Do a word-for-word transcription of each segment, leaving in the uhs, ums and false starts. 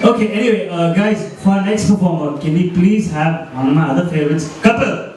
Okay, anyway, uh, guys, for our next performer, can we please have one of my other favorites, Kapil?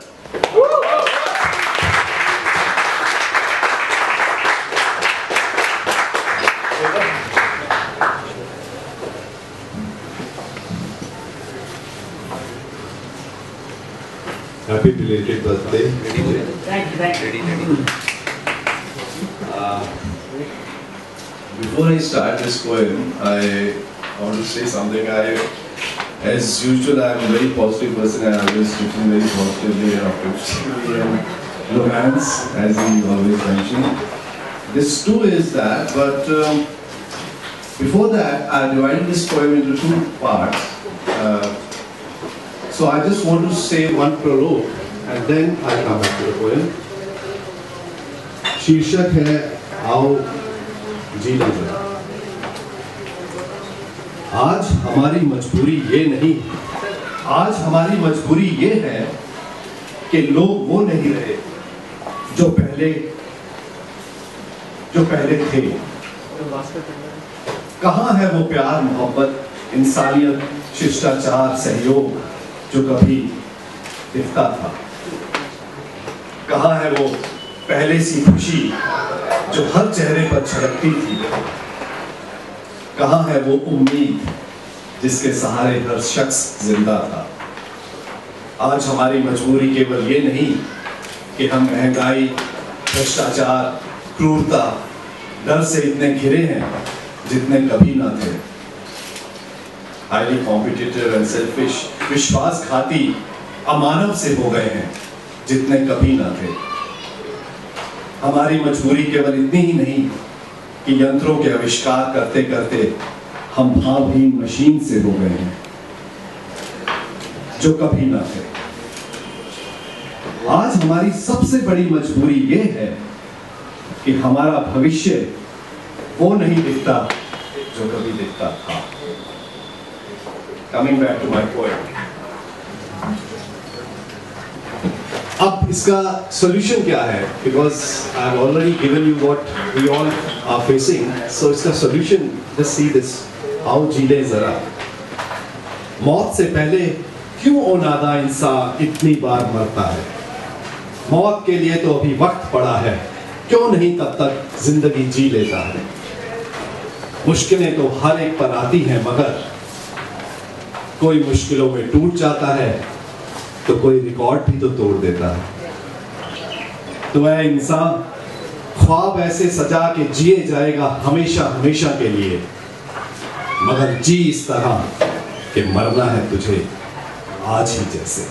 Happy belated birthday. Thank you, thank you. Uh, before I start this poem, I want to say something. I, as usual, I am a very positive person and I always treat him very positively and optimistically and romance, as he always mentioned. This too is that, but um, before that, I divided this poem into two parts. Uh, So I just want to say one prologue and then I'll come back to the poem. शीर्षक है आओ जी लो। आज हमारी मजबूरी ये नहीं, आज हमारी मजबूरी ये है कि लोग वो नहीं रहे जो पहले जो पहले थे। कहाँ है वो प्यार, मोहब्बत, इंसानियत, शिष्टाचार, सहयोग जो कभी दिखता था? कहाँ है वो पहले सी खुशी जो हर चेहरे पर छलकती थी? कहाँ है वो उम्मीद जिसके सहारे हर शख्स जिंदा था? आज हमारी मजबूरी केवल ये नहीं कि हम महंगाई, भ्रष्टाचार, क्रूरता, डर से इतने घिरे हैं जितने कभी ना थे। हाईली कॉम्पिटिटिव एंड सेल्फिश, विश्वासघाती, अमानव से हो गए हैं जितने कभी ना थे। हमारी मजबूरी केवल इतनी ही नहीं कि यंत्रों के आविष्कार करते करते हम भावहीन मशीन से हो गए हैं जो कभी ना थे। आज हमारी सबसे बड़ी मजबूरी ये है कि हमारा भविष्य वो नहीं दिखता जो कभी दिखता था। Coming back to my poem. अब इसका solution क्या है? Because I've already given you what we all are facing. So इसका solution, just see this. आओ जी ले जरा। मौत से पहले क्यों ओ नादा इंसान इतनी बार मरता है? मौत के लिए तो अभी वक्त पड़ा है, क्यों नहीं तब तक जिंदगी जी लेता है? मुश्किलें तो हर एक पर आती हैं, मगर कोई मुश्किलों में टूट जाता है तो कोई रिकॉर्ड भी तो तोड़ देता है। तो वह इंसान ख्वाब ऐसे सजा के जिए जाएगा हमेशा हमेशा के लिए, मगर जी इस तरह कि मरना है तुझे आज ही जैसे।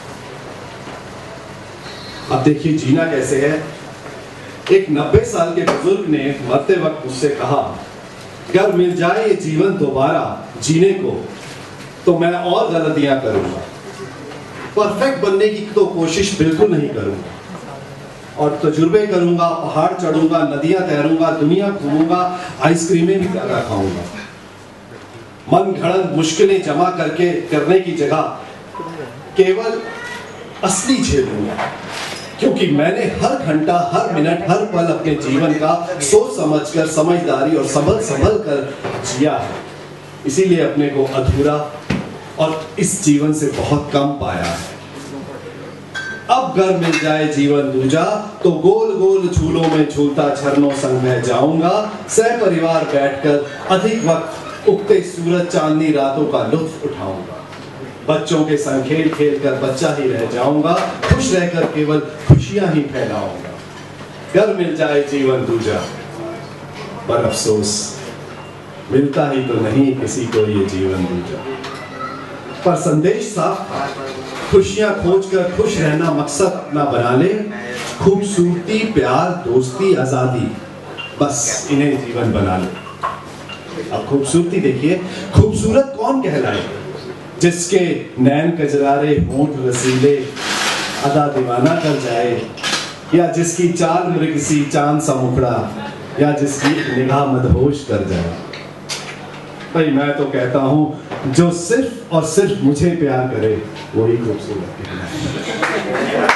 अब देखिए जीना कैसे है। एक नब्बे साल के बुजुर्ग ने मरते वक्त मुझसे कहा, अगर मिल जाए ये जीवन दोबारा जीने को तो मैं और गलतियां करूंगा, परफेक्ट बनने की तो कोशिश बिल्कुल नहीं करूंगा, और तजुर्बे करूंगा, पहाड़ चढ़ूंगा, नदियां तैरूंगा, दुनिया घूमूंगा, आइसक्रीमें भी ज्यादा खाऊंगा। मन घड़न मुश्किलें जमा करके करने की जगह केवल असली झेलूंगा, क्योंकि मैंने हर घंटा, हर मिनट, हर पल अपने जीवन का सोच समझकर, समझदारी और संभल संभल कर जिया है। इसीलिए अपने को अधूरा और इस जीवन से बहुत कम पाया है। अब घर मिल जाए जीवन दूजा तो गोल गोल झूलों में झूलता झरनों संग मैं जाऊंगा, सह परिवार बैठकर अधिक वक्त उगते सूरज चांदनी रातों का लुत्फ उठाऊंगा। बच्चों के संग खेल खेल कर बच्चा ही रह जाऊंगा, खुश रहकर केवल खुशियां ही फैलाऊंगा। घर मिल जाए जीवन दूजा, पर अफसोस मिलता ही तो नहीं किसी को ये जीवन दूजा। पर संदेश साफ था, खुशियां खोजकर खुश रहना मकसद ना बना ले, खूबसूरती, प्यार, दोस्ती, आजादी, बस इन्हें जीवन बना ले। अब खूबसूरती देखिए, खूबसूरत कौन कहलाए? जिसके नैन कजरारे, होंठ रसीले, अदा दीवाना कर जाए, या जिसकी चाल में किसी चांद सा मुखड़ा, या जिसकी निगाह मदहोश कर जाए। भाई मैं तो कहता हूं जो सिर्फ और सिर्फ मुझे प्यार करे वही खूबसूरत है।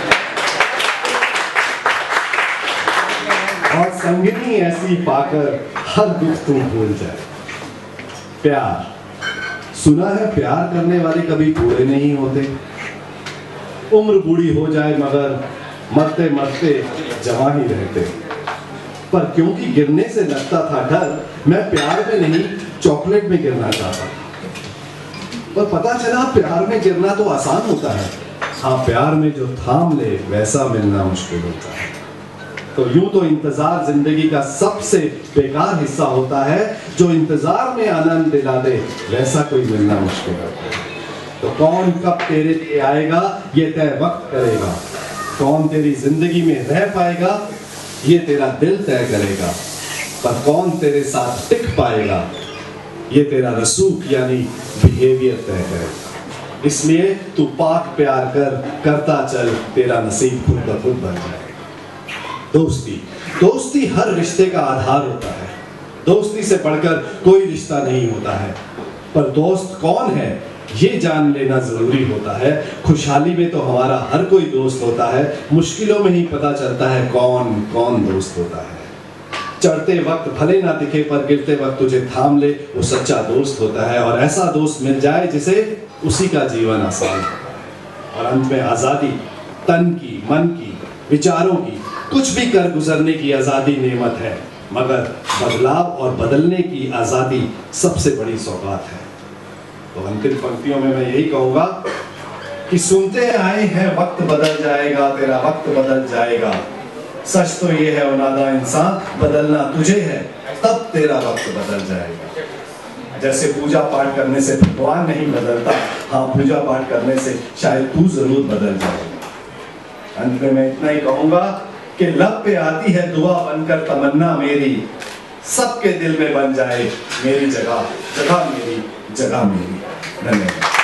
और संगिनी ऐसी पाकर हर दुख तू भूल जाए। प्यार सुना है प्यार करने वाले कभी बूढ़े नहीं होते। उम्र बूढ़ी हो जाए मगर मरते मरते जवान ही रहते। पर क्योंकि गिरने से लगता था डर, मैं प्यार में नहीं चॉकलेट में गिरना चाहता। पर पता चला प्यार में गिरना तो आसान होता है, हाँ प्यार में जो थाम ले वैसा मिलना मुश्किल होता है। तो यूं तो इंतजार जिंदगी का सबसे बेकार हिस्सा होता है, जो इंतजार में आनंद दिला दे वैसा कोई मिलना मुश्किल होता है। तो कौन कब तेरे लिए आएगा ये तय वक्त करेगा, कौन तेरी जिंदगी में रह पाएगा ये तेरा दिल तय करेगा, पर कौन तेरे साथ टिक पाएगा ये तेरा रसूख यानी बिहेवियर तय करेगा। इसलिए तू पाक प्यार कर, करता चल, तेरा नसीब खुद ब खुद बन जाए। दोस्ती दोस्ती हर रिश्ते का आधार होता है। दोस्ती से बढ़कर कोई रिश्ता नहीं होता है, पर दोस्त कौन है ये जान लेना जरूरी होता है। खुशहाली में तो हमारा हर कोई दोस्त होता है, मुश्किलों में ही पता चलता है कौन कौन दोस्त होता है। चढ़ते वक्त भले ना दिखे पर गिरते वक्त तुझे थाम ले, वो सच्चा दोस्त होता है। और ऐसा दोस्त मिल जाए जिसे उसी का जीवन आसान हो। और अंत में आजादी, तन की, मन की, विचारों की, कुछ भी कर गुजरने की आजादी नेमत है, मगर बदलाव और बदलने की आजादी सबसे बड़ी सौगात है। तो अंतिम पंक्तियों में मैं यही कहूंगा कि सुनते आए हैं वक्त बदल जाएगा, तेरा वक्त बदल जाएगा। सच तो ये है ओ नादा इंसान, बदलना तुझे है तब तेरा वक्त बदल जाएगा। जैसे पूजा पाठ करने से भगवान नहीं बदलता, हाँ पूजा पाठ करने से शायद तू जरूर बदल जाएगा। अंत में मैं इतना ही कहूंगा कि लब पे आती है दुआ बनकर तमन्ना मेरी, सबके दिल में बन जाए मेरी जगह, जगह मेरी, जगह मेरी। धन्यवाद।